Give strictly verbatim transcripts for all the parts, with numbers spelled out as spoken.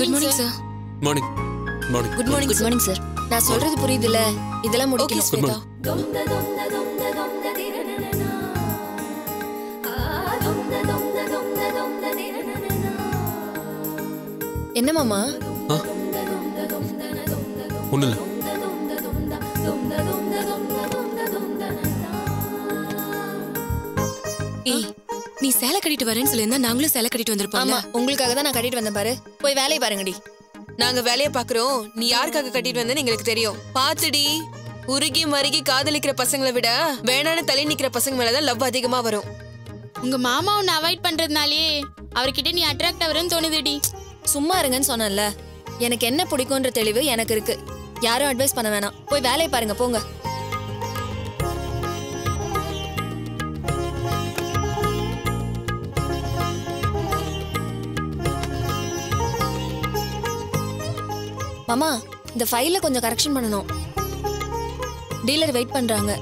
Morning sir. Morning. Morning. Good morning. Good morning sir. நான் சொல்றது புரியுதுல? இதெல்லாம் முடிக்கணும் ஸ்வேதா. என்ன மாமா? ஒண்ணுல. ஏய், நீ சேலை கட்டிட்டு வரேன்னு சொல்லிருந்தா நாங்களும் சேலை கட்டிட்டு வந்திருப்போம். ஆமா, உங்களுக்காக தான் நான் கட்டிட்டு வந்தேன் பாரு. போய் வேலையை பாருங்கடி. நாங்க வேலையை பாக்குறோம், நீ யாருக்காக கட்டிட்டு வந்தேன்னு எங்களுக்கு தெரியும். பாத்துடி, உருகி மருகி காதலிக்கிற பசங்களை விட வேணான்னு தலை நிக்கிற பசங்க மேலதான் லவ் அதிகமா வரும். உங்க மாமா உன்னை அவாய்ட் பண்றதுனாலே அவர்கிட்ட நீ அட்ராக்ட் ஆவறன்னு தோணுதுடி. சும்மா இருங்கன்னு சொன்னேன்ல. எனக்கு என்ன பிடிக்கும்ன்ற தெளிவு எனக்கு இருக்கு. யாரும் அட்வைஸ் பண்ண வேணாம். போய் வேலையை பாருங்க போங்க. மாமா, இந்த ஃபைல்ல கொஞ்சம் கரெக்ஷன் பண்ணனும். டீலர் வெயிட் பண்றாங்க.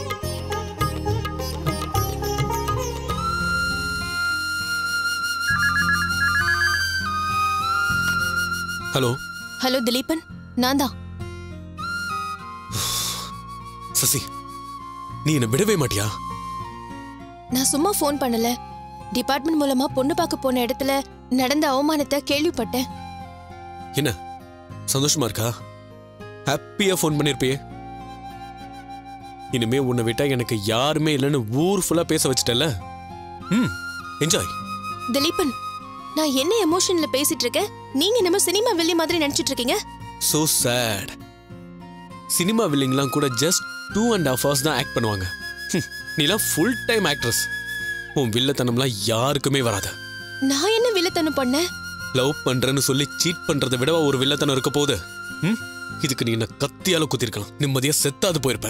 ஹலோ. ஹலோ திலீபன், நான் தான். சசி, நீ என்ன விடவே மாட்டியா? நான் சும்மா ஃபோன் பண்ணல. டிபார்ட்மெண்ட் மூலமா பொண்ணு பார்க்க போன இடத்துல நடந்த அவமானத்தை கேள்விப்பட்டேன். என்ன சந்தோஷமா இருக்கா? ஹாப்பியா ஃபோன் பண்ணிருப்பியே. இனிமே உன்னை விட்டா எனக்கு யாருமே இல்லைன்னு ஊர் ஃபுல்லா பேச வச்சிட்டல. ம், என்ஜாய். திலீபன், நான் என்ன எமோஷன்ல பேசிட்டு இருக்கேன்? நீங்க நம்ம சினிமா வில்லி மாதிரி நினைச்சிட்டு இருக்கீங்க. So sad. சினிமா வில்லிங்லாம் கூட just two and half hours தான் ஆக்ட் பண்ணுவாங்க. நீலாம் ஃபுல் டைம் ஆக்ட்ரஸ். உன் வில்லத்தனம்லாம் யாருக்குமே வராது. நான் என்ன வில்லத்தனம் பண்ணேன்? லவ் பண்றேன்னு சொல்லி சீட் பண்றதை விட ஒரு வில்லத்தனம் இருக்க போகுது. ம், இதுக்கு நீ என்ன கத்தியால குத்திருக்கலாம். நிம்மதியா செத்தாது போயிருப்ப.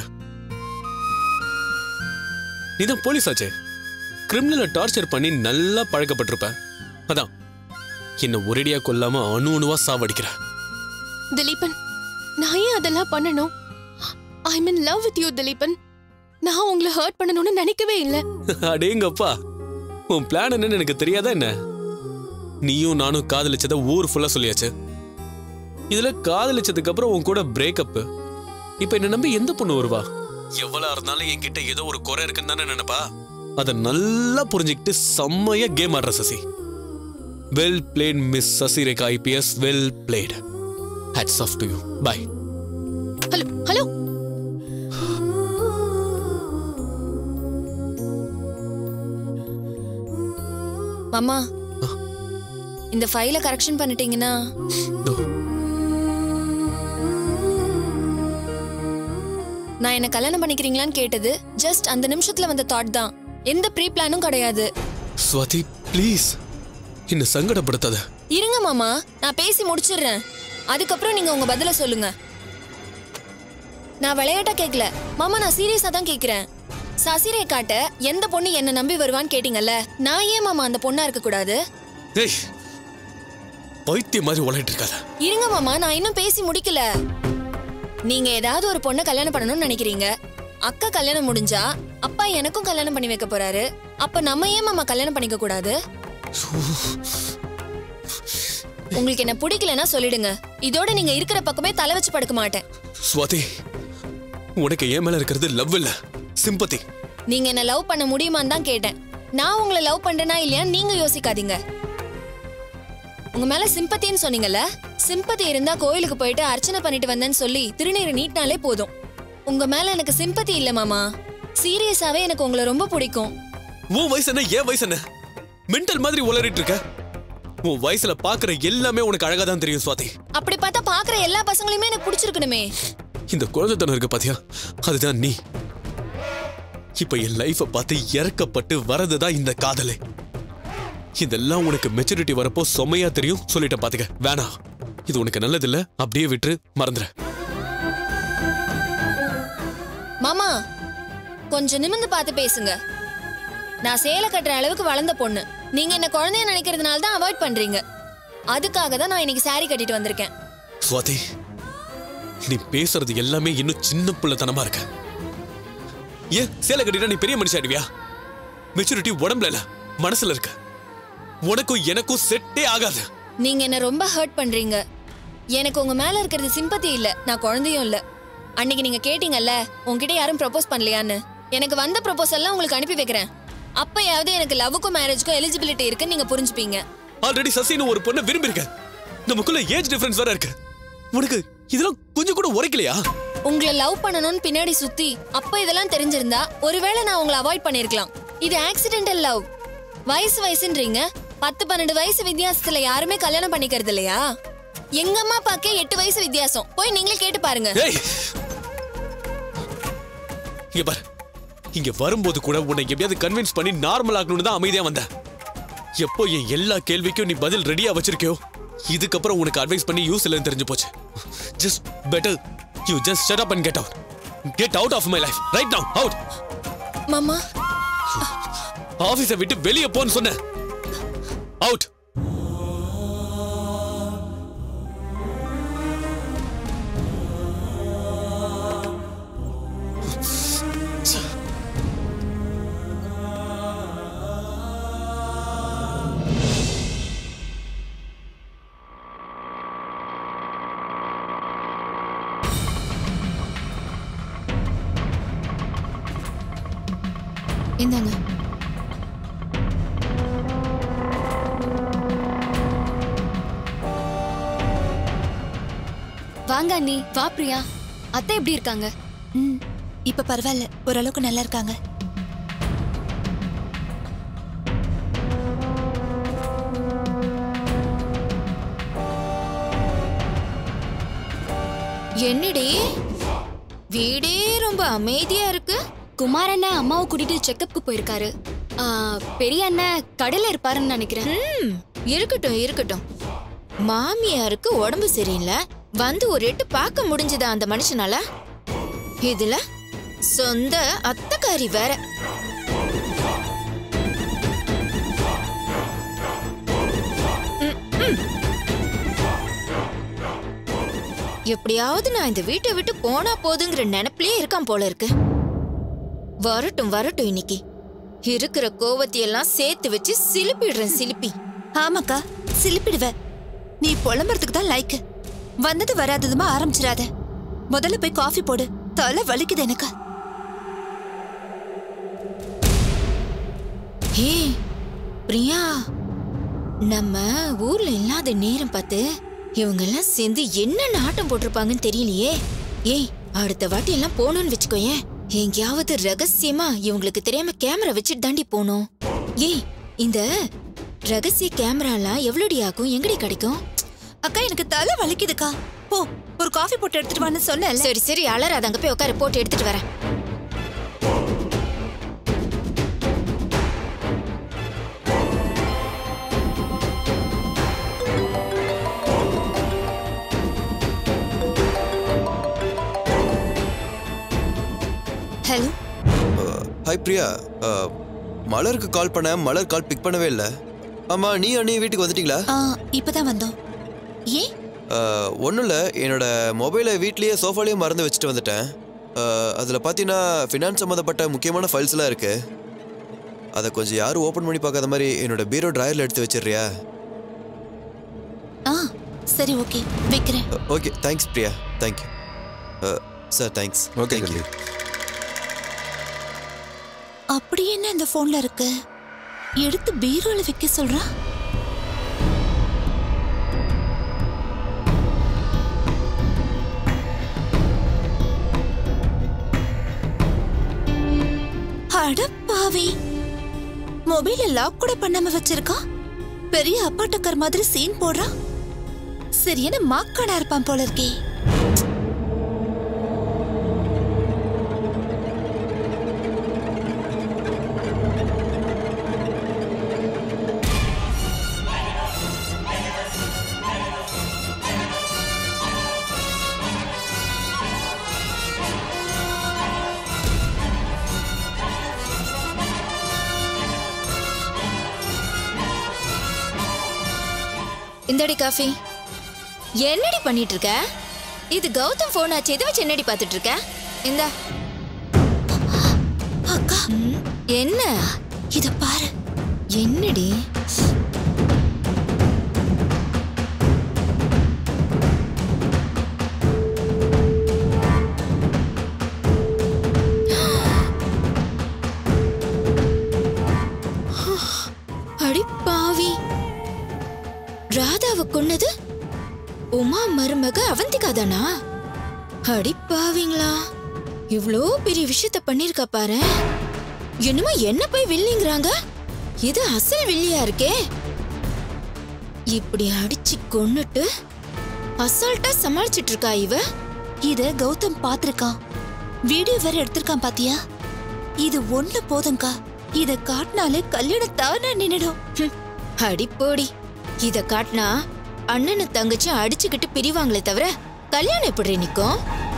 நீதான் போலீஸ் ஆச்சே. கிரிமினலை டார்ச்சர் பண்ணி நல்லா பழக்கப்பட்டிருப்ப. அதான் என்ன ஒரேடியா கொல்லாம அணு அணுவா சாவடிக்கிற. திலீபன், நான் ஏன் அதெல்லாம் பண்ணணும்? I mean love with you Dileepan. நான் உங்களை ஹர்ட் பண்ணணும்னு நினைக்கவே இல்ல. அடேங்கப்பா, உன் பிளான் என்னன்னு எனக்கு தெரியாதா என்ன? நீயும் நானும் காதலிச்சத ஊர் ஃபுல்லா சொல்லியாச்சு. இதுல காதலிச்சதுக்கு அப்புறம் உன் கூட பிரேக்கப். இப்ப என்ன நம்பி எந்த பொண்ணு வருவா? எவ்வளவு இருந்தாலும் என்கிட்ட ஏதோ ஒரு குறை இருக்குன்னு தானே நினைப்பா. அத நல்லா புரிஞ்சுக்கிட்டு செம்மையா கேம் ஆடுற Sasi. Well played miss Sasirekha IPS. Well played. Hats off to you. Bye. Hello hello. மாமா, இந்த ஃபைலை கரெக்ஷன் பண்ணிட்டீங்கன்னா நான் என்ன கல்யாணம் பண்ணிக்கிறீங்களான்னு கேட்டது ஜஸ்ட் அந்த நிமிஷத்துல வந்த தாட் தான். எந்த ப்ரீ பிளானும் கிடையாது. ஸ்வாதி ப்ளீஸ் என்ன சங்கடப்படுத்தாத. இருங்க மாமா, நான் பேசி முடிச்சிடுறேன். அதுக்கப்புறம் நீங்க உங்க பதில சொல்லுங்க. நான் விளையாட்டா கேட்கல மாமா, நான் சீரியஸா தான் கேக்குறேன். சசிரேகாட்ட எந்த பொண்ணு என்ன நம்பி வருவான்னு கேட்டீங்கல்ல, நான் ஏன் மாமா அந்த பொண்ணா இருக்க கூடாது? ஏய், பைத்தியம் மாதிரி உளையிட்டு இருக்காத. இருங்க மாமா, நான் இன்னும் பேசி முடிக்கல. நீங்க ஏதாவது ஒரு பொண்ணை கல்யாணம் பண்ணணும்னு நினைக்கிறீங்க. அக்கா கல்யாணம் முடிஞ்சா அப்பா எனக்கும் கல்யாணம் பண்ணி வைக்க போறாரு. அப்ப நம்ம ஏன் மாமா கல்யாணம் பண்ணிக்க கூடாது? உங்களுக்கு என்ன பிடிக்கலன்னா சொல்லிடுங்க. இதோட நீங்க இருக்கிற பக்கமே தலை வச்சு படுக்க மாட்டேன். ஸ்வாதி, உனக்கு ஏன் மேல இருக்கிறது லவ் இல்ல, சிம்பத்தி. நீங்க என்ன லவ் பண்ண முடியுமான்னு தான் கேட்டேன். நான் உங்களை லவ் பண்றேனா இல்லையான்னு நீங்க யோசிக்காதீங்க. உங்க மேல சிம்பத்தின்னு சொன்னீங்கல்ல, சிம்பத்தி இருந்தா கோயிலுக்கு போயிட்டு அர்ச்சனை பண்ணிட்டு வந்தேன்னு சொல்லி திருநீரை நீட்டினாலே போதும். உங்க மேல எனக்கு சிம்பத்தி இல்ல மாமா. சீரியஸாவே எனக்கு உங்களை ரொம்ப பிடிக்கும். உன் வயசு என்ன, ஏன் வயசு என்ன? மென்டல் மாதிரி உளறிட்டு இருக்க. உன் வயசுல பாக்குற எல்லாமே உனக்கு அழகா தான் தெரியும் ஸ்வாதி. அப்படி பார்த்தா பாக்குற எல்லா பசங்களையுமே எனக்கு பிடிச்சிருக்கணுமே. இந்த குழந்தைத்தனம் இருக்கு பாத்தியா, அதுதான் நீ. இப்ப என் லைஃப பார்த்து இறக்கப்பட்டு வரதுதான் இந்த காதலே. இதெல்லாம் உனக்கு மெச்சூரிட்டி வரப்போ செம்மையா தெரியும். சொல்லிட்ட பாத்துக்க. வேணா, இது உனக்கு நல்லது இல்ல. அப்படியே விட்டு மறந்துற. மாமா, கொஞ்சம் நிமிர்ந்து பார்த்து பேசுங்க. நான் சேலை கட்டுற அளவுக்கு வளர்ந்த பொண்ணு. நீங்க என்ன குழந்தைய நினைக்கிறதுனால தான் அவாய்ட் பண்றீங்க. அதுக்காக தான் நான் இன்னைக்கு சாரி கட்டிட்டு வந்திருக்கேன். ஸ்வாதி, நீ பேசுறது எல்லாமே இன்னும் சின்ன பிள்ளைத்தனமா இருக்க. ஏன் சேலை கட்டிட்டா நீ பெரிய மனுஷாடுவியா? மெச்சூரிட்டி உடம்புல இல்ல, மனசுல இருக்க. உனக்கும் எனக்கும் செட்டே ஆகாது. நீங்க என்ன ரொம்ப ஹர்ட் பண்றீங்க. எனக்கு உங்க மேல இருக்கிறது சிம்பத்தி இல்ல, நான் குழந்தையும் இல்ல. அன்னைக்கு நீங்க கேட்டீங்கல்ல உங்ககிட்ட யாரும் ப்ரப்போஸ் பண்ணலையான்னு, எனக்கு வந்த ப்ரப்போசல்லாம் உங்களுக்கு அனுப்பி வைக்கிறேன். அப்பயாவது எனக்கு லவ்வுக்கும் மேரேஜ்க்கும் எலிஜிபிலிட்டி இருக்குன்னு நீங்க புரிஞ்சுப்பீங்க. ஆல்ரெடி சசின்னு ஒரு பொண்ணை விரும்பிருக்க, நமக்குள்ள ஏஜ் டிஃபரன்ஸ் வேற இருக்கு. உனக்கு இதெல்லாம் கொஞ்சம் கூட உரைக்கலையா? உங்களை லவ் பண்ணணும்னு பின்னாடி சுத்தி அப்ப இதெல்லாம் தெரிஞ்சிருந்தா ஒருவேளை நான் உங்களை அவாய்ட் பண்ணிருக்கலாம். இது ஆக்சிடென்டல் லவ். வயசு வயசுன்றீங்க, பத்து பன்னெண்டு வயசு வித்தியாசத்துல யாருமே கல்யாணம் பண்ணிக்கிறது இல்லையா? எங்க அம்மா அப்பாக்கே எட்டு வயசு வித்தியாசம், போய் நீங்களே கேட்டு பாருங்க. இங்க பாரு, இங்க வரும்போது கூட உன்னை எப்படியாவது கன்வின்ஸ் பண்ணி நார்மல் ஆகணும்னு தான் அமைதியா வந்த. எப்போ என் எல்லா கேள்விக்கும் நீ பதில் ரெடியா வச்சிருக்கியோ, இதுக்கப்புறம் உனக்கு அட்வைஸ் பண்ணி யூஸ் இல்லைன்னு தெரிஞ்சு போச்சு. Just better you just shut up and get out. Get out of my life right now. Out. மாமா, ஆபீஸை விட்டு வெளியே போன்னு சொன்ன. அவுட். இந்தாங்க. வாங்க அண்ணி. வா பிரியா. அத்தை எப்படி இருக்காங்க? ம், இப்ப பரவாயில்ல, ஓரளவுக்கு நல்லா இருக்காங்க. என்னடி வீடே ரொம்ப அமைதியா இருக்கு? குமார் அண்ணா அம்மாவை கூட்டிட்டு செக்கப்க்கு போயிருக்காரு. பெரிய அண்ணன் கடையில இருப்பாருன்னு நினைக்கிறேன். ம், இருக்கட்டும் இருக்கட்டும். மாமியாருக்கு உடம்பு சரியில்லை, வந்து ஒரு எட்டு பார்க்க முடிஞ்சதா அந்த மனுஷனால? இதுல சொந்த அத்தைக்காரி வேற. எப்படியாவது நான் இந்த வீட்டை விட்டு போனா போதுங்கிற நினைப்பிலே இருக்கான் போல இருக்கு. வரட்டும் வரட்டும், இன்னைக்கு இருக்கிற கோவத்தையெல்லாம் சேர்த்து வச்சு சிலிப்பிடுறேன் சிலிப்பி. ஆமாக்கா, சிலிப்பிடுவ. நீ புலம்புறதுக்கு தான் லைக். வந்தது வராததுமா ஆரம்பிச்சிடாத. முதல்ல போய் காஃபி போடு, தலை வலிக்குது எனக்கு. ஹே பிரியா, நம்ம ஊர்ல இல்லாத நேரம் பார்த்து இவங்க எல்லாம் சேர்ந்து என்ன நாட்டம் போட்டிருப்பாங்கன்னு தெரியலையே. ஏய், அடுத்த வாட்டி எல்லாம் போனோம்னு வச்சுக்கோயேன், எங்கேயாவது ரகசியமா இவங்களுக்கு தெரியாம கேமரா வச்சுட்டு தாண்டி போனோம். ஏய், இந்த ரகசிய கேமராலாம் எவ்வளோடி ஆகும், எங்கடி கிடைக்கும்? அக்கா, எனக்கு தலை வலிக்குதுக்கா. போ, ஒரு காஃபி போட்டு எடுத்துட்டு வான்னு சொன்ன. சரி சரி, அலறாத, அங்க போய் உட்கார, போட்டு எடுத்துட்டு வரேன். ஹலோ. ஹாய் பிரியா, மலருக்கு கால் பண்ண, மலர் கால் பிக் பண்ணவே இல்லை. ஆமா, நீ அண்ணி வீட்டுக்கு வந்துட்டீங்களா? இப்பதான் வந்தோம். ஏன்? ஒன்றும் இல்லை, என்னோட மொபைலை வீட்லேயே சோஃபாலேயே மறந்து வச்சுட்டு வந்துட்டேன். அதில் பார்த்தீங்கன்னா ஃபினான்ஸ் சம்மந்தப்பட்ட முக்கியமான ஃபைல்ஸ்லாம் இருக்குது. அதை கொஞ்சம் யாரும் ஓப்பன் பண்ணி பார்க்காத மாதிரி என்னோட பீரோ ட்ராயரில் எடுத்து வச்சிடுறியா? ஆ சரி, ஓகே, வைக்கிறேன். Okay, thanks Priya, thank you sir. Thanks. Okay. அப்படி என்ன இந்த போன்ல இருக்கு? எடுத்து பீரோல வைக்க சொல்றா. அட பாவி, மொபைல லாக் கூட பண்ணாம வச்சிருக்கா. பெரிய அப்பாட்டக்கர் மாதிரி சீன் போடுறா. சரியான மாக்காடா இருப்பான் போல இருக்கே. இந்தடி காஃபி. என்னடி பண்ணிட்டு இருக்க? இது கௌதம் போன் ஆச்சு, இதை வச்சு என்னடி பார்த்துட்டு இருக்க? இந்த அக்கா, என்ன இத பாரு. என்னடி? கொன்னது உமா மருமக அவந்திகா தானா? அடிப்பாவீங்களா, இவ்ளோ பெரிய விஷயத்த பண்ணிருக்கா பாரு. என்னமோ என்ன போய் வில்லிங்கிறாங்க, இது அசல் வில்லியா இருக்கே. இப்படி அடிச்சு கொன்னுட்டு அசால்ட்டா சமாளிச்சிட்டு இருக்கா இவ. இத கௌதம் பாத்திருக்கான், வீடியோ வேற எடுத்திருக்கான் பாத்தியா? இது ஒண்ணு போதுங்கா, இத காட்டினாலே கல்யாணம் தானே நின்னுடும். அடிப்போடி, இத காட்டினா அண்ணனு தங்கச்சி அடிச்சுக்கிட்டு பிரிவாங்களே தவிர கல்யாணம் எப்படி நிக்கும்?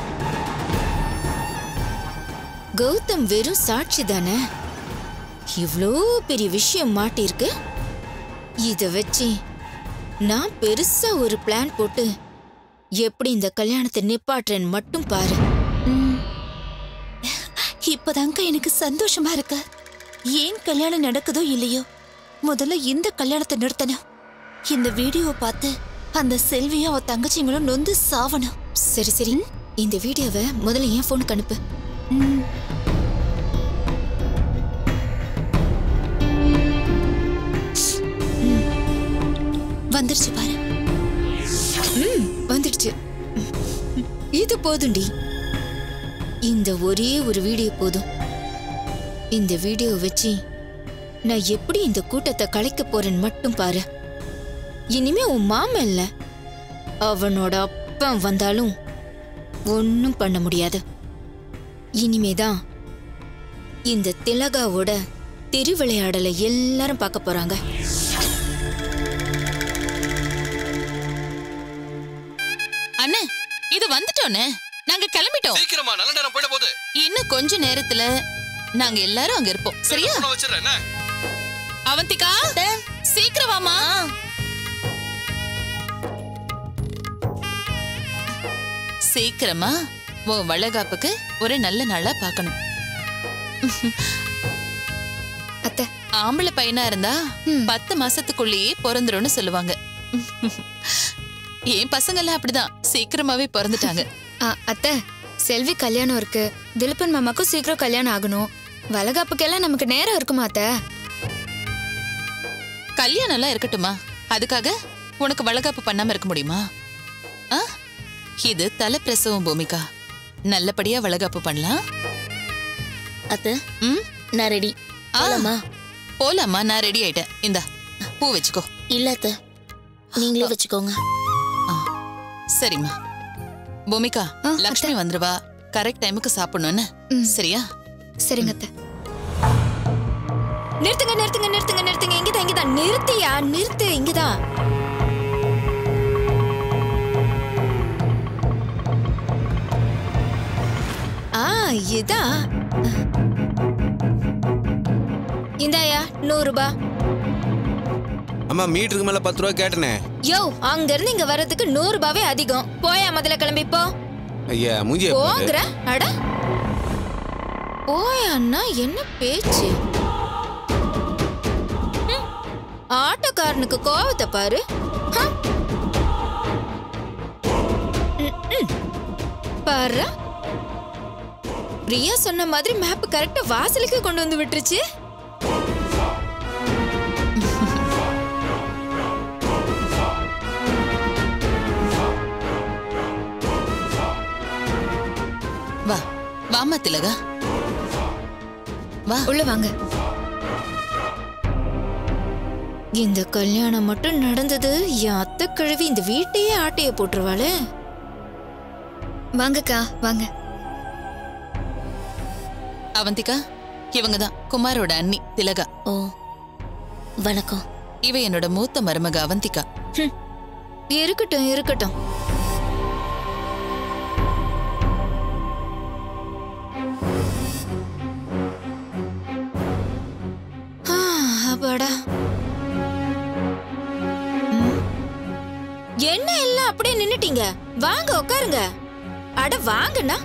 கௌதம் வெறும் சாட்சி தானே, இவ்ளோ பெரிய விஷயம் மாட்டிருக்கு. இத வச்சு நான் பெருசா ஒரு பிளான் போட்டு எப்படி இந்த கல்யாணத்தை நிப்பாட்டுறேன்னு மட்டும் பாரு. இப்பதாங்க எனக்கு சந்தோஷமா இருக்கு. ஏன் கல்யாணம் நடக்குதோ இல்லையோ, முதல்ல இந்த கல்யாணத்தை நிறுத்தணும். இந்த வீடியோவை பார்த்து அந்த செல்வியும் அவ தங்கச்சிங்களும் நொந்து சாவணும். சரி சரி, இந்த வீடியோவை முதல்ல என் போனுக்கு அனுப்பு. வந்துருச்சு பாரு. ம், வந்துடுச்சு. இது போதும்டி, இந்த ஒரே ஒரு வீடியோ போதும். இந்த வீடியோ வச்சு நான் எப்படி இந்த கூட்டத்தை கலைக்க போறேன்னு மட்டும் பாரு. இனிமே உன் மாமன் இல்ல, அவனோட அப்பன் வந்தாலும் ஒன்னும் பண்ண முடியாது. இனிமேதான் இந்த திலகாவோட திருவிளையாடலை எல்லாரும் பார்க்க போறாங்க. அண்ணே, இது வந்துட்டோன்னு நாங்க கிளம்பிட்டோம். சீக்கிரமா, நல்ல நேரம் போயிட போகுது. இன்னும் கொஞ்ச நேரத்துல நாங்க எல்லாரும் அங்க இருப்போம். சரியா? அவந்திகா, சீக்கிரம் வாமா. சீக்கிரமா உன் வளகாப்புக்கு ஒரு நல்ல நாளா பாக்கணும். அத்தை, ஆம்பளை பையனா இருந்தா பத்து மாசத்துக்குள்ளேயே பிறந்துரும்னு சொல்லுவாங்க. என் பசங்க எல்லாம் அப்படிதான் சீக்கிரமாவே பிறந்துட்டாங்க. அத்தை, செல்வி கல்யாணம் இருக்கு, திலீபன் மாமாக்கும் சீக்கிரம் கல்யாணம் ஆகணும். வளகாப்புக்கெல்லாம் நமக்கு நேரம் இருக்குமா அத்தை? கல்யாணம் எல்லாம் இருக்கட்டுமா, அதுக்காக உனக்கு வளகாப்பு பண்ணாம இருக்க முடியுமா? இது தலை பிரசவம் பூமிகா, நல்லபடியா வளகாப்பு பண்ணலாம். அத்தை, ம், நான் ரெடி. போலாமா? போலாமா, நான் ரெடி ஆயிட்டேன். இந்தா பூ வச்சுக்கோ. இல்ல அத்தை, நீங்களே வச்சுக்கோங்க. சரிம்மா. பூமிகா, லக்ஷ்மி வந்துருவா, கரெக்ட் டைமுக்கு சாப்பிடணும்னு. சரியா? சரிங்க அத்தை. நிறுத்துங்க நிறுத்துங்க நிறுத்துங்க நிறுத்துங்க, இங்கதான் இங்கதான். நிறுத்தியா, நிறுத்து, இங்கதான். ஆ, இதான். இந்தாயா நூறு ரூபாய். அம்மா, மீட்டருக்கு மேல பத்து ரூபாய் கேட்டனே. யோ, அங்க இருந்து இங்க வர்றதுக்கு நூறு ரூபாவே அதிகம். போயா, முதல்ல கிளம்பி போ. ஐயா, மூஞ்சி போங்கற. அட போயான்னா என்ன பேச்சு? ஆட்டோக்காரனுக்கு கோவத்தை பாரு. பாரு, பிரியா சொன்ன மாதிரி மேப் கரெக்டா வாசலுக்கு கொண்டு வந்து விட்டுருச்சு. வா வாமா திலகா, வா உள்ள வாங்க. இந்த கல்யாணம் மட்டும் நடந்தது, என் அத்தை கிழவி இந்த வீட்டையே ஆட்டைய போட்டுருவாளே. வாங்கக்கா, வாங்க. அவந்திகா, இவங்கதான் குமாரோட அண்ணி திலகா. ஓ, வணக்கம். இவ என்னோட மூத்த மருமக அவந்திகா. இருக்கட்டும் இருக்கட்டும். அப்பாடா, என்ன எல்லாம் அப்படியே நின்னுட்டீங்க? வாங்க உட்காருங்க. அட வாங்கண்ணா.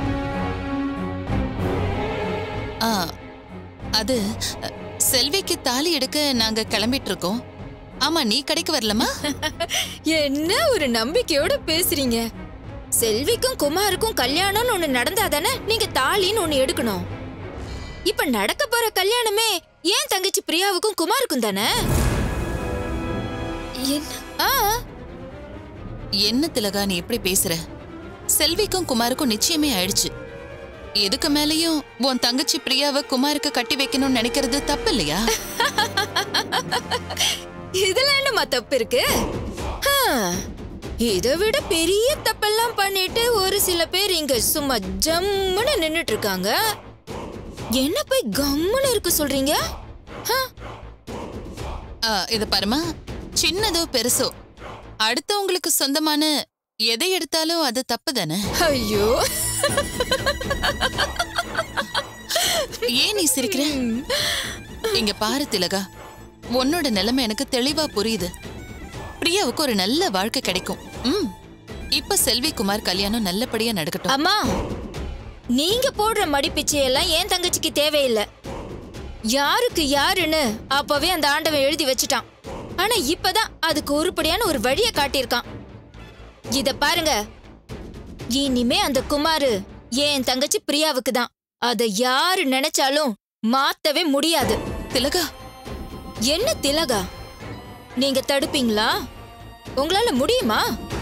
அது செல்விக்கு தாலி எடுக்க நாங்க கிளம்பிட்டு இருக்கோம். ஆமா, நீ கடைக்கு வரலமா? என்ன ஒரு நம்பிக்கையோட பேசுறீங்க? செல்விக்கும் குமாருக்கும் கல்யாணம்னு ஒண்ணு நடந்தாதானே நீங்க தாலின்னு ஒண்ணு எடுக்கணும். இப்ப நடக்க போற கல்யாணமே ஏன் தங்கச்சி பிரியாவுக்கும் குமாருக்கும் தானே. என்ன திலகா நீ எப்படி பேசுற? செல்விக்கும் குமாருக்கும் நிச்சயமே ஆயிடுச்சு. எதுக்கு மேலயும் உன் தங்கச்சி பிரியாவை குமாருக்கு கட்டி வைக்கணும்னு நினைக்கிறது தப்பு இல்லையா? இதுல என்னமா தப்பு இருக்கு? இதை விட பெரிய தப்பெல்லாம் பண்ணிட்டு ஒரு சில பேர் இங்க சும்மா ஜம்முன்னு நின்னுட்டு இருக்காங்க. என்ன போய் கம்முன்னு இருக்க சொல்றீங்க? இத பாருமா, சின்னதோ பெருசோ அடுத்தவங்களுக்கு சொந்தமான எதை எடுத்தாலும் அது தப்பு தானே. ஐயோ, ஏன் நீ சிரிக்கிற? இங்க பாரு திலகா, உன்னோட நிலைமை எனக்கு தெளிவா புரியுது. பிரியாவுக்கு ஒரு நல்ல வாழ்க்கை கிடைக்கும். ம், இப்ப செல்வி குமார் கல்யாணம் நல்லபடியா நடக்கட்டும். அம்மா, நீங்க போடுற மடிப்பிச்சையெல்லாம் என் தங்கச்சிக்கு தேவையில்லை. யாருக்கு யாருன்னு அப்பவே அந்த ஆண்டவன் எழுதி வச்சுட்டான். ஆனா இப்பதான் அதுக்கு உருப்படியான ஒரு வழியை காட்டியிருக்கான். இத பாருங்க, இனிமே அந்த குமாரு என் தங்கச்சி பிரியாவுக்கு தான். அத யாரு நினைச்சாலும் மாத்தவே முடியாது. திலகா, என்ன திலகா? நீங்க தடுப்பீங்களா? உங்களால முடியுமா?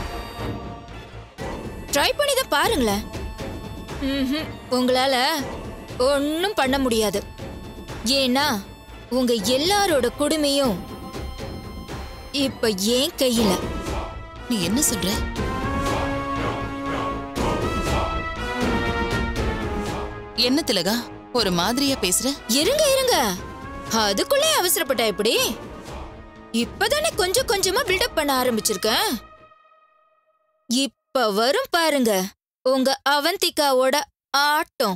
ட்ரை பண்ணி தான் பாருங்களேன். ம்ஹும், உங்களால ஒன்னும் பண்ண முடியாது. ஏன்னா உங்க எல்லாரோட குடுமையும் இப்ப ஏன் கையில. நீ என்ன சொல்ற? என்ன திலகா ஒரு மாதிரியா பேசுற? இருங்க இருங்க, அதுக்குள்ளே அவசரப்பட்டா எப்படி? இப்பதானே கொஞ்சம் கொஞ்சமா பில்டப் பண்ண ஆரம்பிச்சிருக்கேன். இப்ப வரும் பாருங்க உங்க அவந்திகாவோட ஆட்டம்.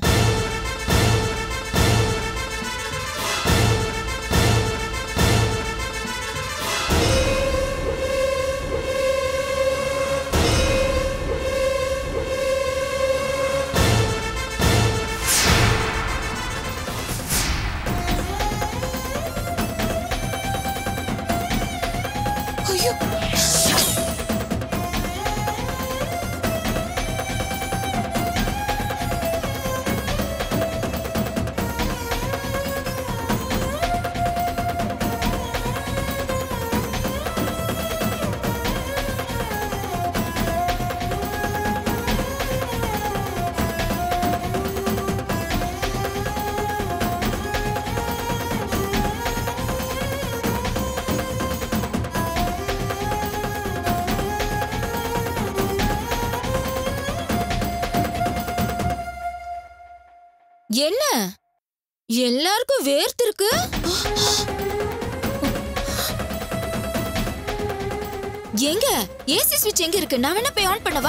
என்ன எல்லாருக்கும் வேர்த்திருக்கு? எங்க ஏசி ஸ்விட்ச் எங்க இருக்கு? நான் வேணா போய் ஆன் பண்ணவா?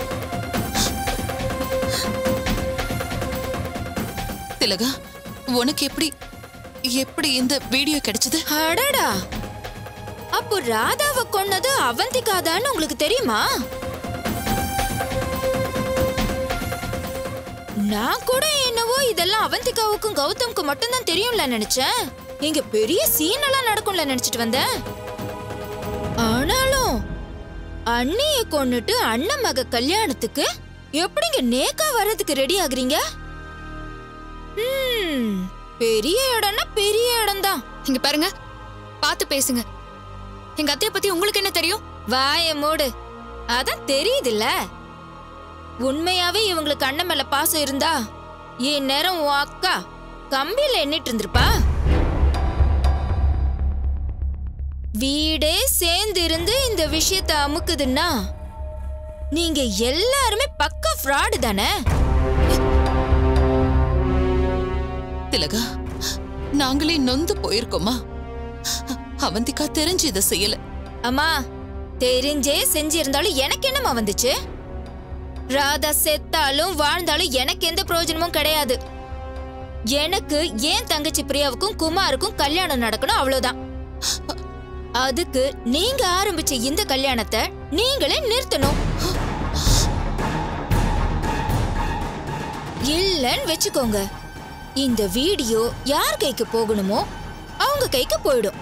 திலகா, உனக்கு எப்படி எப்படி இந்த வீடியோ கிடைச்சது? அடடா, அப்போ ராதாவை கொன்னது அவந்திகாதான்னு உங்களுக்கு தெரியுமா? நான் கூட என்னவோ இதெல்லாம் அவந்திகாவுக்கும் கௌதம்க்கு மட்டும்தான் தெரியும்ல நினைச்சேன். இங்க பெரிய சீன் எல்லாம் நடக்கும்ல நினைச்சிட்டு வந்தேன். ஆனாலும் அண்ணிய கொன்னுட்டு அண்ணன் மக கல்யாணத்துக்கு எப்படிங்க நேக்கா வர்றதுக்கு ரெடி ஆகுறீங்க? ம், பெரிய இடம்னா பெரிய இடம் தான். இங்க பாருங்க, பாத்து பேசுங்க. எங்க அத்தைய பத்தி உங்களுக்கு என்ன தெரியும்? வாய மூடு. அதான் தெரியுதுல்ல. உண்மையாவே இவங்களுக்கு அண்ணன் மேல பாசம் இருந்தா என் நேரம் உன் அக்கா கம்பியில எண்ணிட்டு இருந்திருப்பா. வீடே சேர்ந்து இருந்து இந்த விஷயத்தை அமுக்குதுன்னா நீங்க எல்லாருமே பக்கா ஃப்ராடு தானே. திலகா, நாங்களே நொந்து போயிருக்கோமா? அவந்திகா தெரிஞ்சு இதை செய்யல. அம்மா, தெரிஞ்சே செஞ்சிருந்தாலும் எனக்கு என்னமா வந்துச்சு? ராதா செத்தாலும் வாழ்ந்தாலும் எனக்கு எந்த பிரயோஜனமும் கிடையாது. எனக்கு ஏன் தங்கச்சி பிரியாவுக்கும் குமாருக்கும் கல்யாணம் நடக்கணும், அவ்வளவுதான். அதுக்கு நீங்க ஆரம்பிச்ச இந்த கல்யாணத்தை நீங்களே நிறுத்தணும். இல்லன்னு வெச்சுக்கோங்க, இந்த வீடியோ யார் கைக்கு போகணுமோ அவங்க கைக்கு போயிடும்.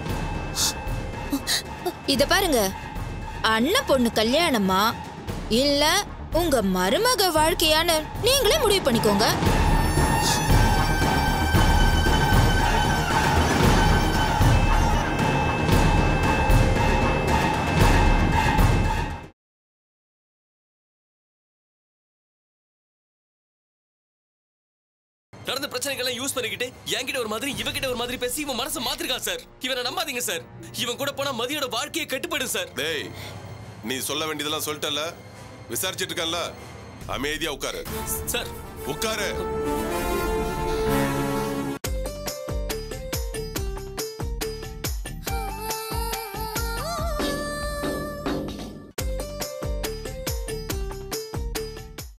இத பாருங்க, அண்ணன் பொண்ணு கல்யாணமா இல்ல உங்க மருமக வாழ்க்கையான நீங்களே முடிவு பண்ணிக்கோங்க. நடந்த பிரச்சனைகள்லாம் யூஸ் பண்ணிக்கிட்டு என்கிட்ட ஒரு மாதிரி இவகிட்ட ஒரு மாதிரி பேசி இவன் மனசை மாத்திருக்கான் சார். இவனை நம்பாதீங்க சார். இவன் கூட போனா மதியோட வாழ்க்கையை கட்டுப்படும் சார். டேய், நீ சொல்ல வேண்டியதெல்லாம் சொல்லிட்டல, விசாரிச்சிட்டு இருக்கல, அமைதியா உட்காரு சார். உட்காரு.